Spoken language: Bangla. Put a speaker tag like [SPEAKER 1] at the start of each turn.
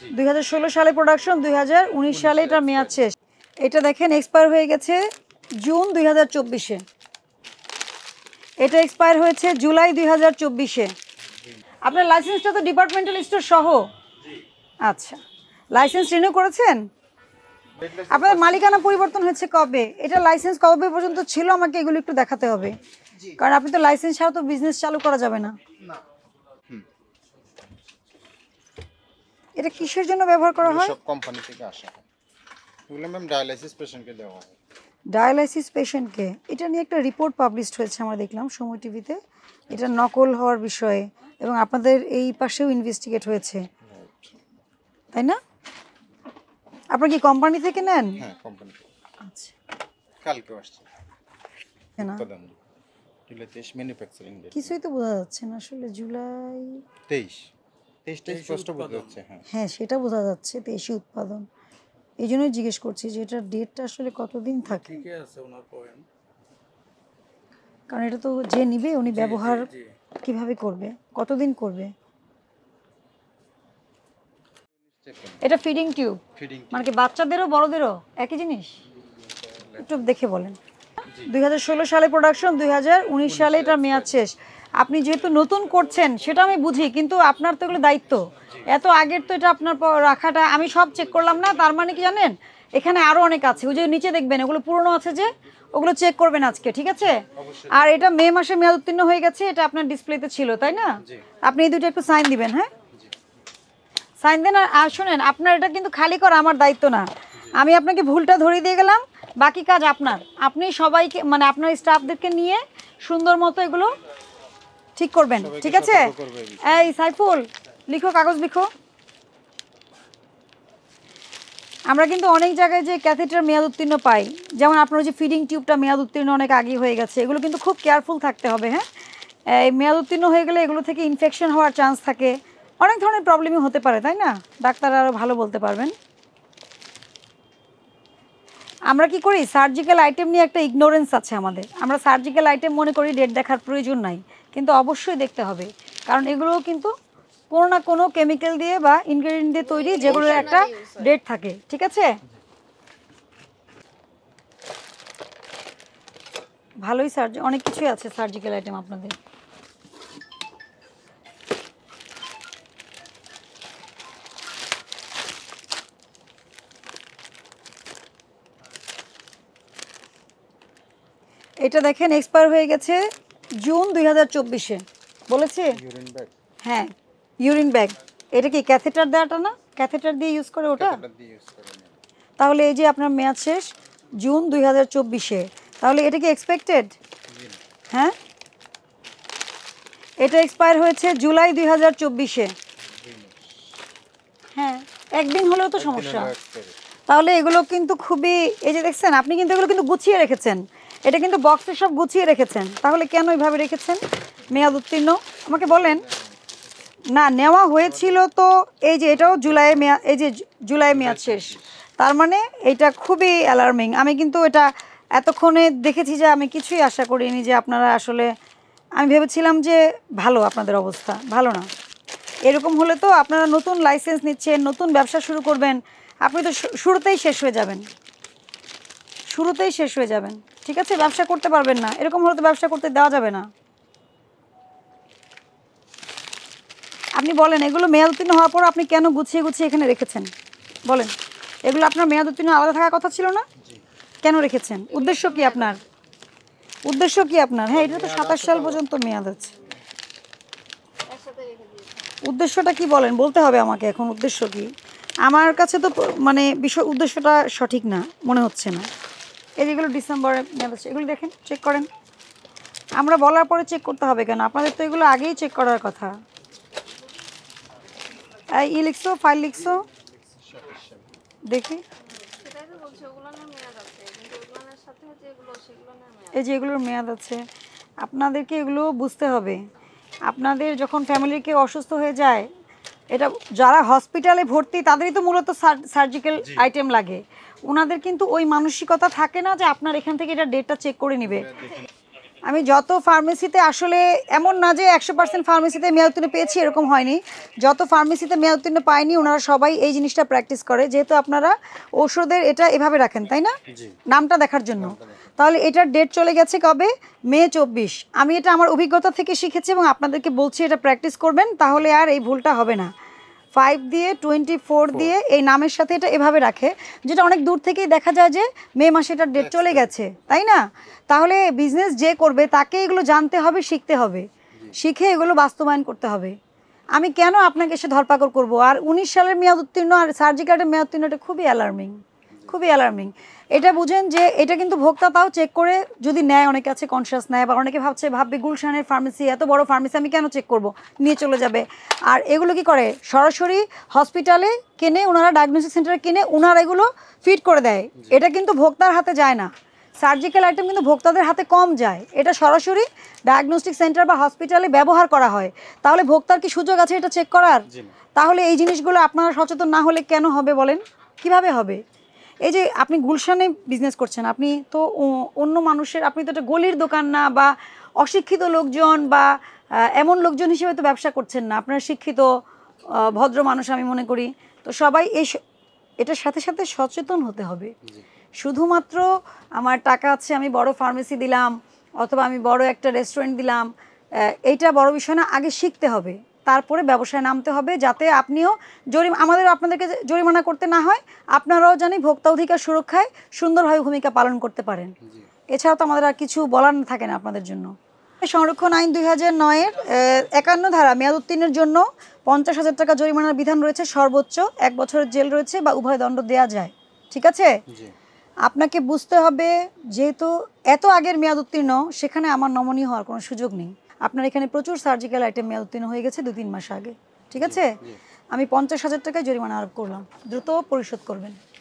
[SPEAKER 1] 2016 সালে প্রোডাকশন, 2019 সালে এটা মেয়াদ শেষ। এটা দেখেন এক্সপায়ার হয়ে গেছে জুন 2024-এ, এটা এক্সপায়ার হয়েছে জুলাই 2024-এ। আপনার লাইসেন্সটা তো ডিপার্টমেন্টাল স্টোর সহ। আচ্ছা, লাইসেন্স রিনিউ করেছেন? আপনাদের মালিকানা পরিবর্তন হয়েছে কবে? এটা লাইসেন্স কবে পর্যন্ত ছিল? আমাকে এগুলো একটু দেখাতে হবে, কারণ আপনি তো লাইসেন্স ছাড়া তো বিজনেস চালু করা যাবে না। এটা কিসের জন্য ব্যবহার করা হয়?
[SPEAKER 2] সব কোম্পানি থেকে আসে এগুলো ম্যাম ডায়ালাইসিস পেশেন্টকে দেওয়া হয়।
[SPEAKER 1] ডায়ালাইসিস পেশেন্টকে? এটা নিয়ে একটা রিপোর্ট পাবলিশড হয়েছে, আমরা দেখলাম সময় টিভিতে, এটা নকল হওয়ার বিষয়ে, এবং আপনাদের এই পাশেও ইনভেস্টিগেট হয়েছে, তাই না? আপনারা কি কোম্পানি থেকে নেন?
[SPEAKER 2] হ্যাঁ, কোম্পানি থেকে।
[SPEAKER 1] আচ্ছা,
[SPEAKER 2] কালকে আসছে
[SPEAKER 1] না
[SPEAKER 2] উৎপাদন জুলাই 23 ম্যানুফ্যাকচারিং ডেট।
[SPEAKER 1] কিছুই তো বোঝা যাচ্ছে না আসলে। জুলাই
[SPEAKER 2] 23 স্পষ্ট বোঝা যাচ্ছে।
[SPEAKER 1] হ্যাঁ, সেটা বোঝা যাচ্ছে 23 উৎপাদন। এই জন্যই জিজ্ঞেস করছি যে এটার ডেটটা আসলে কতদিন থাকে, কারণ এটা তো যে নিবে উনি ব্যবহার কিভাবে করবে, কতদিন করবে। এটা ফিডিং টিউব, মানে কি বাচ্চাদেরও বড়দেরও একই জিনিস? একটু দেখে বলেন। 2016 সালে প্রোডাকশন, 2019 সালে এটা মেয়াদ শেষ। আপনি যেহেতু নতুন করছেন সেটা আমি বুঝি, কিন্তু আপনার তো এগুলো দায়িত্ব, এত আগের তো এটা আপনার রাখাটা। আমি সব চেক করলাম না, তার মানে কি জানেন, এখানে আরও অনেক আছে। ওই যে নিচে দেখবেন ওগুলো পুরনো আছে, যে ওগুলো চেক করবেন আজকে, ঠিক আছে? আর এটা মে মাসে মেয়াদ উত্তীর্ণ হয়ে গেছে, এটা আপনার ডিসপ্লেতে ছিল, তাই না? আপনি এই দুটো একটু সাইন দিবেন। হ্যাঁ, সাইন দেন। আর শোনেন, আপনার এটা কিন্তু খালি করা আমার দায়িত্ব না। আমি আপনাকে ভুলটা ধরিয়ে দিয়ে গেলাম, বাকি কাজ আপনার। আপনি সবাইকে, মানে আপনার স্টাফদেরকে নিয়ে সুন্দর মতো এগুলো ঠিক করবেন, ঠিক আছে? এই সাইফুল, লিখো, কাগজ লিখো। আমরা কিন্তু অনেক জায়গায় যে ক্যাথেটার মেয়াদ উত্তীর্ণ পাই, যেমন আপনার যে ফিডিং টিউবটা মেয়াদ উত্তীর্ণ অনেক আগে হয়ে গেছে, এগুলো কিন্তু খুব কেয়ারফুল থাকতে হবে। হ্যাঁ, এই মেয়াদ উত্তীর্ণ হয়ে গেলে এগুলো থেকে ইনফেকশন হওয়ার চান্স থাকে, অনেক ধরনের প্রবলেমই হতে পারে, তাই না? ডাক্তাররা আরও ভালো বলতে পারবেন। আমরা কি করি, সার্জিক্যাল আইটেম নিয়ে একটা ইগনোরেন্স আছে আমাদের। আমরা সার্জিক্যাল আইটেম মনে করি ডেট দেখার প্রয়োজন নাই, কিন্তু অবশ্যই দেখতে হবে, কারণ এগুলোও কিন্তু কোনো না কোনো কেমিক্যাল দিয়ে বা ইনগ্রেডিয়েন্ট দিয়ে তৈরি, যেগুলোর একটা ডেট থাকে, ঠিক আছে? ভালোই অনেক কিছুই আছে সার্জিক্যাল আইটেম আপনাদের। এটা দেখেন এক্সপায়ার হয়ে গেছে জুন 2024-এ, বলেছে? হ্যাঁ, ইউরিন ব্যাগ। এটা কি ক্যাথেটার দেওয়াটা না? ক্যাথেটার দিয়ে ইউজ করে ওটা? তাহলে এই যে আপনার মেয়াদ শেষ জুন 2024-এ, তাহলে এটা কি এক্সপেক্টেড? হ্যাঁ, এটা এক্সপায়ার হয়েছে জুলাই 2024-এ। হ্যাঁ, একদিন হলেও তো সমস্যা। তাহলে এগুলো কিন্তু খুবই, এই যে দেখছেন আপনি কিন্তু এগুলো কিন্তু গুছিয়ে রেখেছেন, এটা কিন্তু বক্সে সব গুছিয়ে রেখেছেন, তাহলে কেন এইভাবে রেখেছেন? মেয়াদ উত্তীর্ণ আমাকে বলেন না, নেওয়া হয়েছিল তো। এই যে এটাও জুলাইয়ে মেয়াদ, এই যে জুলাই মেয়াদ শেষ, তার মানে এটা খুবই অ্যালার্মিং। আমি কিন্তু এটা এতক্ষণে দেখেছি যে আমি কিছুই আশা করিনি যে আপনারা আসলে, আমি ভেবেছিলাম যে ভালো, আপনাদের অবস্থা ভালো না। এরকম হলে তো আপনারা নতুন লাইসেন্স নিচ্ছেন, নতুন ব্যবসা শুরু করবেন, আপনি তো শুরুতেই শেষ হয়ে যাবেন, শুরুতেই শেষ হয়ে যাবেন, ঠিক আছে? ব্যবসা করতে পারবেন না, এরকম হলে তো ব্যবসা করতে দেওয়া যাবে না। আপনি বলেন, এগুলো মেয়াদ উত্তীর্ণ হওয়ার পর আপনি কেন গুছিয়ে গুছিয়ে এখানে রেখেছেন? বলেন, এগুলো আপনার মেয়াদ উত্তীর্ণ আলাদা থাকার কথা ছিল না? কেন রেখেছেন? উদ্দেশ্য কি আপনার? উদ্দেশ্য কি আপনার? হ্যাঁ, এটা তো 27 সাল পর্যন্ত মেয়াদ আছে। উদ্দেশ্যটা কি বলেন, বলতে হবে আমাকে এখন। উদ্দেশ্য কি? আমার কাছে তো মানে বিষয় উদ্দেশ্যটা সঠিক না মনে হচ্ছে না। এই যেগুলো ডিসেম্বরে মেয়াদ আছে, এগুলো দেখেন, চেক করেন। আমরা বলার পরে চেক করতে হবে কেন? আপনাদের তো এগুলো আগেই চেক করার কথা। ই লিখছো, ফাইল লিখছো, দেখি। এই যে এগুলোর মেয়াদ আছে, আপনাদেরকে এগুলো বুঝতে হবে। আপনাদের যখন ফ্যামিলির কেউ অসুস্থ হয়ে যায়, এটা যারা হসপিটালে ভর্তি তাদেরই তো মূলত সার্জিক্যাল আইটেম লাগে। ওনাদের কিন্তু ওই মানসিকতা থাকে না যে আপনার এখান থেকে এটা ডেটটা চেক করে নেবে। আমি যত ফার্মেসিতে আসলে এমন না যে 100% ফার্মেসিতে মেয়াদ উত্তীর্ণ পেয়েছি এরকম হয়নি, যত ফার্মেসিতে মেয়াদ উত্তীর্ণ পায়নি ওনারা সবাই এই জিনিসটা প্র্যাকটিস করে, যেহেতু আপনারা ঔষধের এটা এভাবে রাখেন তাই না, নামটা দেখার জন্য। তাহলে এটার ডেট চলে গেছে কবে, মে 24। আমি এটা আমার অভিজ্ঞতা থেকে শিখেছি এবং আপনাদেরকে বলছি এটা প্র্যাকটিস করবেন, তাহলে আর এই ভুলটা হবে না। 5 দিয়ে 24 দিয়ে এই নামের সাথে এটা এভাবে রাখে, যেটা অনেক দূর থেকেই দেখা যায় যে মে মাসে এটার ডেট চলে গেছে, তাই না? তাহলে বিজনেস যে করবে তাকে এগুলো জানতে হবে, শিখতে হবে, শিখে এগুলো বাস্তবায়ন করতে হবে। আমি কেন আপনাকে এসে ধরপাকড় করবো? আর 19 সালের মেয়াদ উত্তীর্ণ আর সার্জিকার্ডের মেয়াদ উত্তীর্ণ, এটা খুবই অ্যালার্মিং, খুবই অ্যালার্মিং। এটা বুঝেন যে এটা কিন্তু ভোক্তা তাও চেক করে যদি নেয়, অনেকে আছে কনসিয়াস নেয়, বা অনেকে ভাববে গুলশানের ফার্মেসি এত বড় ফার্মেসি আমি কেন চেক করব, নিয়ে চলে যাবে। আর এগুলো কি করে, সরাসরি হসপিটালে কিনে, ওনারা ডায়াগনস্টিক সেন্টারে কিনে ওনারা এগুলো ফিট করে দেয়। এটা কিন্তু ভোক্তার হাতে যায় না, সার্জিক্যাল আইটেম কিন্তু ভোক্তাদের হাতে কম যায়, এটা সরাসরি ডায়াগনস্টিক সেন্টার বা হসপিটালে ব্যবহার করা হয়। তাহলে ভোক্তার কি সুযোগ আছে এটা চেক করার? তাহলে এই জিনিসগুলো আপনারা সচেতন না হলে কেন হবে বলেন, কিভাবে হবে? এই যে আপনি গুলশানে বিজনেস করছেন, আপনি তো অন্য মানুষের, আপনি তো একটা গলির দোকান না, বা অশিক্ষিত লোকজন বা এমন লোকজন হিসেবে তো ব্যবসা করছেন না, আপনারা শিক্ষিত ভদ্র মানুষ আমি মনে করি। তো সবাই এটার সাথে সাথে সচেতন হতে হবে। শুধুমাত্র আমার টাকা আছে আমি বড় ফার্মেসি দিলাম অথবা আমি বড় একটা রেস্টুরেন্ট দিলাম, এইটা বড় বিষয় না, আগে শিখতে হবে, তারপরে ব্যবসায় নামতে হবে, যাতে আপনিও আপনাদেরকে জরিমানা করতে না হয়, আপনারাও জানি ভোক্তা অধিকার সুরক্ষায় সুন্দরভাবে ভূমিকা পালন করতে পারেন। এছাড়াও তো আমাদের আর কিছু বলার থাকে না আপনাদের জন্য। সংরক্ষণ আইন 2009-এর 51 ধারা মেয়াদ উত্তীর্ণের জন্য 50,000 টাকা জরিমানার বিধান রয়েছে, সর্বোচ্চ 1 বছরের জেল রয়েছে বা উভয় দণ্ড দেওয়া যায়। ঠিক আছে, আপনাকে বুঝতে হবে যেহেতু এত আগের মেয়াদ উত্তীর্ণ, সেখানে আমার নমনীয় হওয়ার কোনো সুযোগ নেই। আপনার এখানে প্রচুর সার্জিক্যাল আইটেম মেয়াদ উত্তীর্ণ হয়ে গেছে 2-3 মাস আগে। ঠিক আছে, আমি 50,000 টাকায় জরিমানা আরোপ করলাম, দ্রুত পরিশোধ করবেন।